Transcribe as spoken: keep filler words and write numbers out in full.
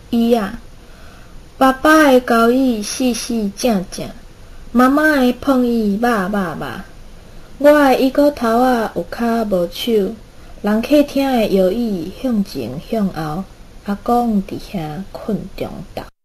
伊啊，爸爸的交椅四四正正，妈妈的碰椅肉肉肉。我的椅骨头仔有骹无手，人客厅的摇椅向前向后，阿公伫遐困中昼。